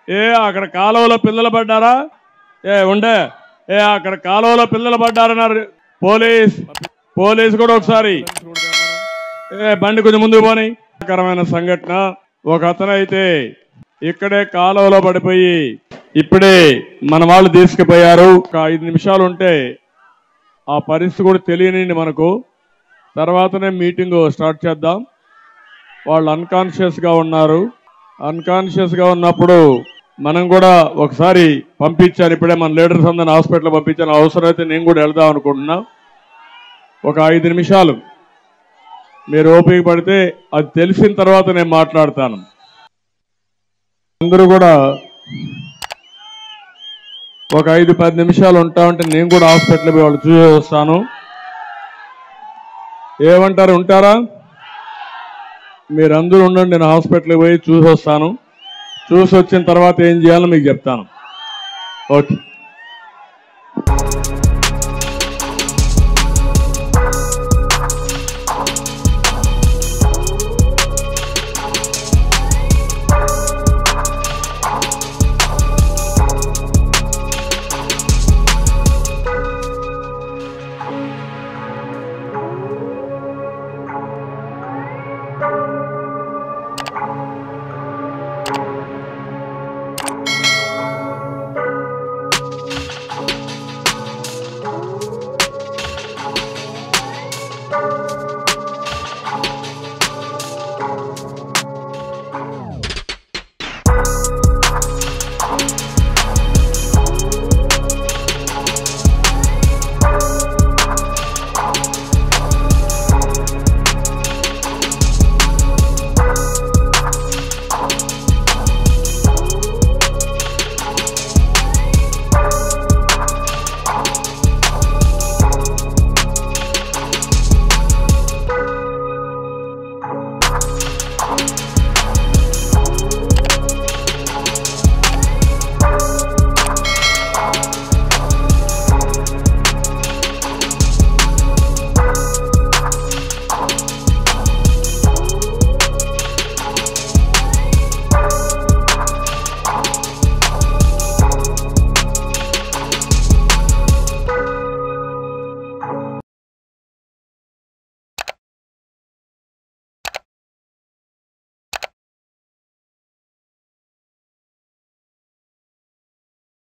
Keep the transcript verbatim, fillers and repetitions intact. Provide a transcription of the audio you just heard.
ఏ అక్కడ కాలువలో పిల్లలు పడ్డారా? ఏ ఉండే ఏ అక్కడ కాలువలో పిల్లలు పడ్డారన్నారు. పోలీస్ పోలీస్ కూడా ఒకసారి ఏ బండి కొంచెం ముందుకు పోని. కరమైన సంఘటన. ఒక అతను అయితే ఇక్కడే కాలువలో పడిపోయి ఇప్పుడే మన వాళ్ళు తీసుకుపోయారు. ఒక ఐదు నిమిషాలు ఉంటే ఆ పరిస్థితి కూడా తెలియనిండి మనకు. తర్వాతనే మీటింగ్ స్టార్ట్ చేద్దాం. వాళ్ళు అన్కాన్షియస్ గా ఉన్నారు. అన్కాన్షియస్ గా ఉన్నప్పుడు మనం కూడా ఒకసారి పంపించాను. ఇప్పుడే మన లీడర్స్ అందరిని హాస్పిటల్ పంపించాను. అవసరం అయితే నేను కూడా వెళ్దాం అనుకుంటున్నా. ఒక ఐదు నిమిషాలు మీరు ఓపిక పడితే అది తెలిసిన తర్వాత నేను మాట్లాడతాను. అందరూ కూడా ఒక ఐదు పది నిమిషాలు ఉంటామంటే నేను కూడా హాస్పిటల్ పోయి వాళ్ళు చూసి వస్తాను. ఏమంటారు? ఉంటారా? మీరందరూ ఉండండి. నేను హాస్పిటల్కి పోయి చూసి వస్తాను. చూసి వచ్చిన తర్వాత ఏం చేయాలో మీకు చెప్తాను. ఓకే.